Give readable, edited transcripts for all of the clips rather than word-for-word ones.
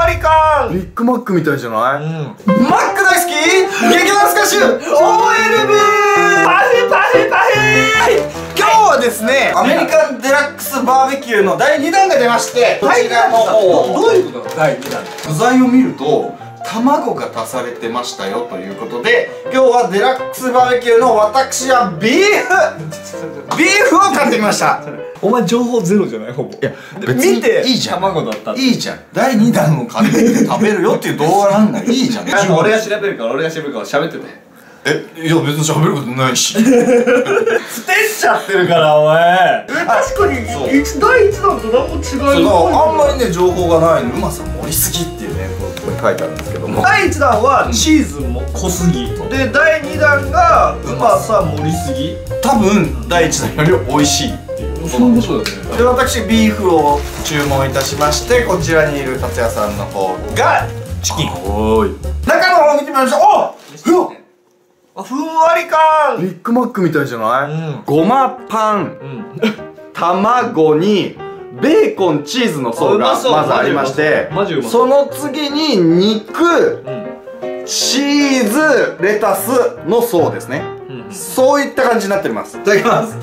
わり感。 ビッグマックみたいじゃない？ マック大好き激難スカッシュ OLB パフパフパフ。今日はですね、アメリカンデラックスバーベキューの第2弾が出まして、こちらの方どういうことなの？第2弾具材を見ると卵が足されてましたよということで、今日はデラックスバーベキューの私はビーフを買ってきました。 お前情報ゼロじゃない？ほぼ。いや別に見ていいじゃん。 卵だったって。 いいじゃん。第2弾を買ってきて食べるよっていう動画なんだ。いいじゃん。 俺が調べるから喋ってて。 いや別に喋ることないし。 捨てちゃってるからお前。 確かに第1弾と何も違いそうあんまりね情報がないの。うまさ盛りすぎっていうねここに書いてあるんですけども、 第1弾はチーズも濃すぎで、第2弾がうまさ盛りすぎ。 多分第1弾より美味しいっていうそういうことだよね。 で、私ビーフを注文いたしまして、こちらにいる達也さんの方がチキン。おーい、中の方見てみましょう。おっ、 ふんわり感。 ビッグマックみたいじゃない？ごまパン、卵にベーコン、チーズの層がまずありまして、その次に肉、チーズ、レタスの層ですね。そういった感じになっております。いただきます。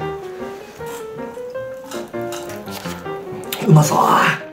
うまそう。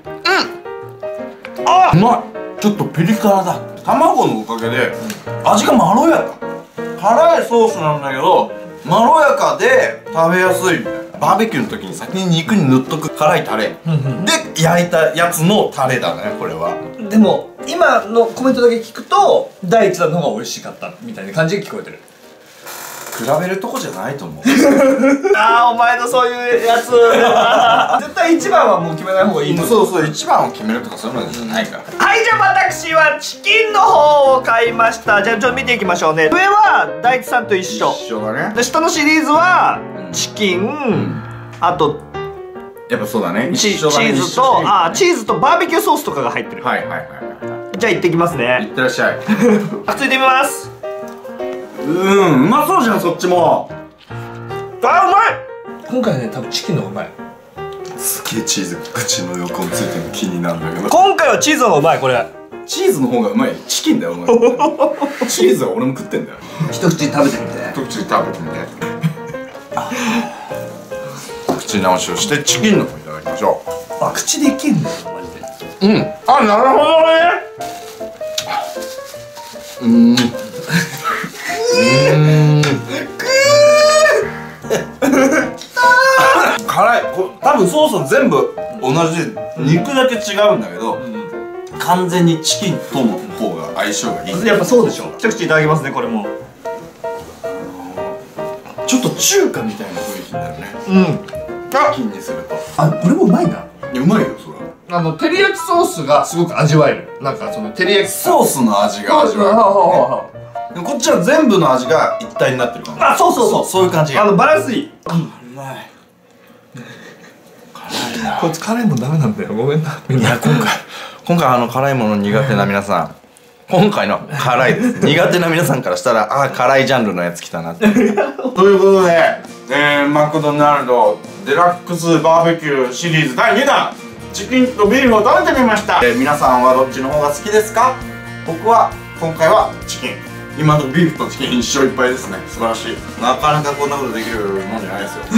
あ、うまい。ちょっとピリ辛だ。卵のおかげで味がまろやか。辛いソースなんだけどまろやかで食べやすい。バーベキューの時に先に肉に塗っとく辛いタレで焼いたやつのタレだね、これは。 でも今のコメントだけ聞くと第1弾の方が美味しかったみたいな感じが聞こえてる。 比べるとこじゃないと思う。 ああ、お前のそういうやつ。 絶対1番はもう決めない方がいいと思う。 そうそう、一番を決めるとかそういうのじゃないから。 はい、じゃあ私はチキンの方を買いました。じゃあちょっと見ていきましょうね。上は大地さんと一緒。 一緒だね。 で、下のシリーズはチキン、あとやっぱそうだね。 チーズとチーズとバーベキューソースとかが入ってる。 はいはいはいはい。 じゃあ行ってきますいね。 ってらっしゃい。 ついてみます。 うまそうじゃん、そっちも。 あ、うまい。 今回ね、多分チキンの方がうまい。 すげえチーズ口の横についてるの気になるんだけど。 今回はチーズの方がうまい。これチーズの方がうまい。チキンだよお前。チーズは俺も食ってんだよ。 一口食べてみて。 一口食べてみて。口直しをしてチキンの方いただきましょあ、口でいけんのよマジで。 う。あ、なるほどね。辛い。多分ソース全部同じで肉だけ違うんだけど、完全にチキンとの方が相性がいい。 やっぱそうでしょ。一口いただきますね。これもちょっと中華みたいな雰囲気になるね。チキンにすると。 あ、これもうまいな。 うまいよそれ。 照り焼きソースがすごく味わえる。なんかその照り焼きソースの味が味わえる。でもこっちは全部の味が一体になってる感じ。 あ、そうそうそう。 そういう感じ。 バランスいい。 うまい。辛いな。 こいつ辛いもんダメなんだよ。ごめんな。みんな。 今回辛いもの苦手な皆さん、今回の辛いです。苦手な皆さんからしたら、辛いジャンルのやつ来たなって。ということで、マクドナルドデラックスバーベキューシリーズ第2弾チキンとビーフを食べてみました。皆さんはどっちの方が好きですか？僕は今回はチキン。今のビーフとチキン一生いっぱいですね。素晴らしい。なかなかこんなことできるもんじゃないですよ。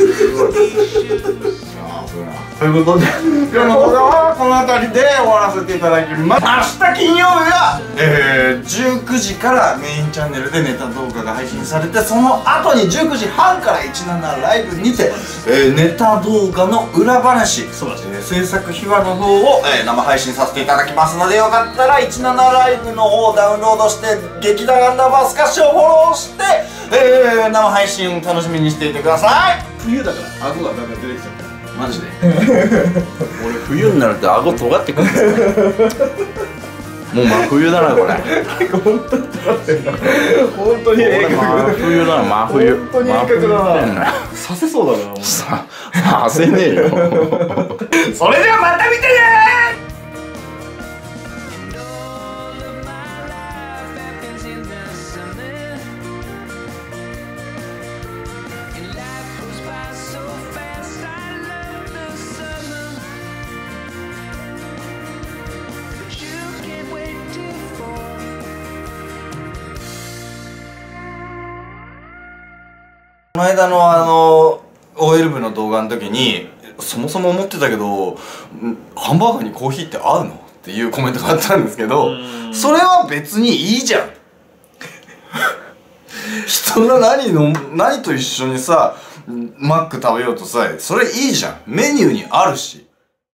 ということで今日の動画はこの辺りで終わらせていただきます。明日金曜日は、19時からメインチャンネルでネタ動画が配信されて、その後に19時半から17ライブにて、ネタ動画の裏話、制作秘話の方を、生配信させていただきますので、よかったら17ライブの方をダウンロードして劇団アンダーバースカッシュをフォローして、生配信を楽しみにしていてください。 冬だから顎がだんだん出てきちゃう。 マジで俺冬になると顎尖ってくるんだよね。もう真冬だなこれ。 本当に本当に真冬だな。真冬。 本当に鋭角だな。させそうだな。 させねえよ。 それではまた見てねー。 この間のOL 部の動画の時にそもそも思ってたけどハンバーガーにコーヒーって合うのっていうコメントがあったんですけど、それは別にいいじゃん人が何と一緒にさマック食べようとさ、それいいじゃん。メニューにあるし。